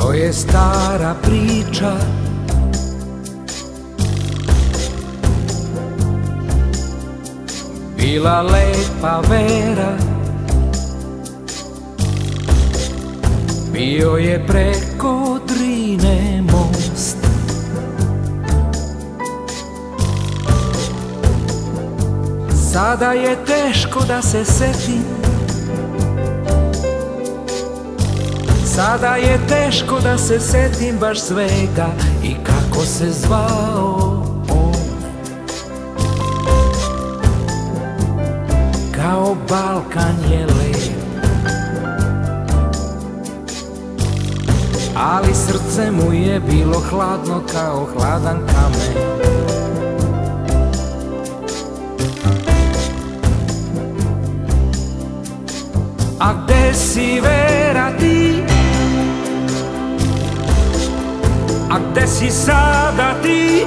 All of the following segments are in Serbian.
To je stara priča, bila lepa Vera, bio je preko Drine most. Sada je teško da se setim, sada je teško da se setim baš svega i kako se zvao on. Kao Balkan je lep, ali srce mu je bilo hladno kao hladan kamen. A gde si Vera ti? A gde si sada ti?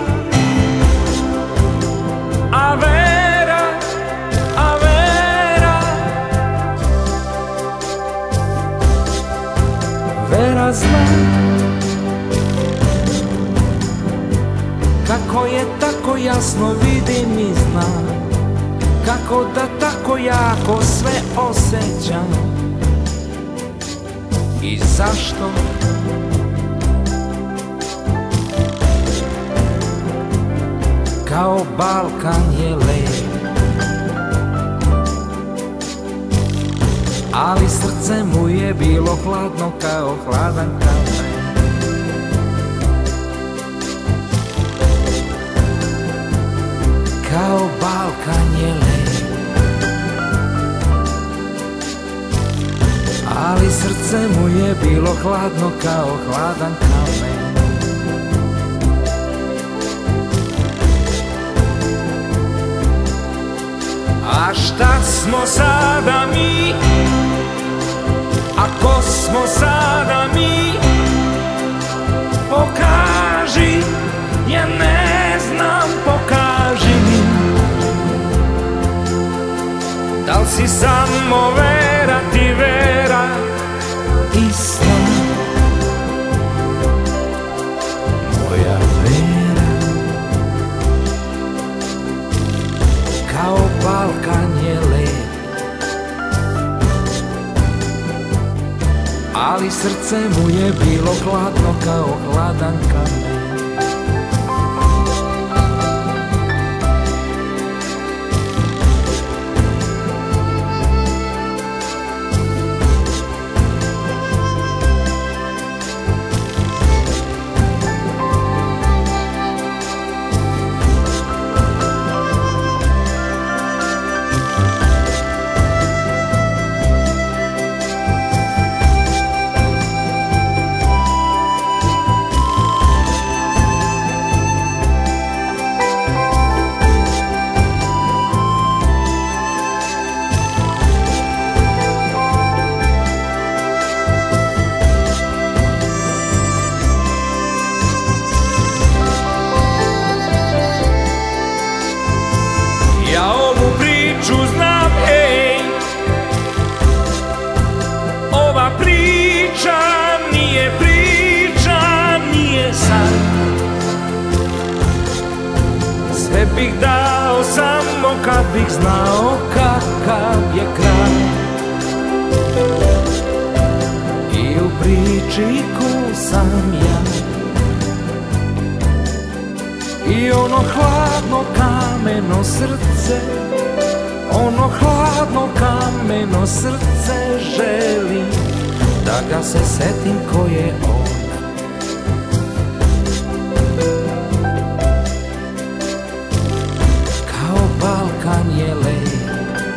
A Vera, a Vera, Vera zna kako je tako jasno vidim i znam, kako da tako jako sve osjećam. I zašto? Kao Balkan je lep, ali srce mu je bilo hladno kao hladan kamen. Kao Balkan je lep, ali srce mu je bilo hladno kao hladan kamen. A šta smo sada mi? A ko smo sada mi? Pokaži, ja ne znam, pokaži mi. Da li si samo Vera ti Vera ista? Moja Vera, kao Balkan je lep, ali srce mu je bilo hladno kao hladan kamen. Sve bih dao samo kad bih znao kakav je kraj. I u priči ko sam ja, i ono hladno kameno srce, ono hladno kameno srce želim da ga se setim ko je on. Balkan je lep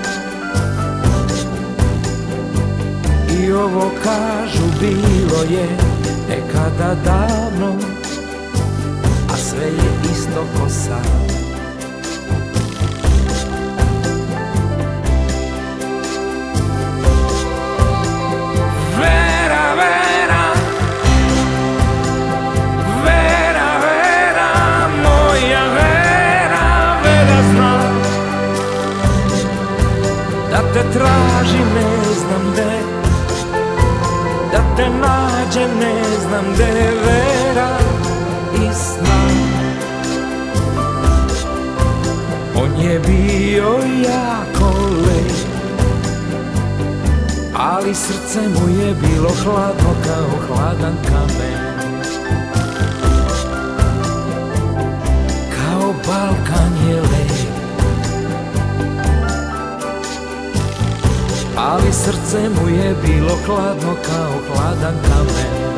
i ovo kažu bilo je nekada davno, a sve je isto ko sad. Vera, Vera, Vera, Vera, moja Vera, Vera zna da te tražim, ne znam gde, da te nađe, ne znam gde je vera i sna. On je bio jako lep, ali srce mu je bilo hladno kao hladan kamen. Kao Balkan je lep, ali srce mu je bilo hladno kao hladan kamen.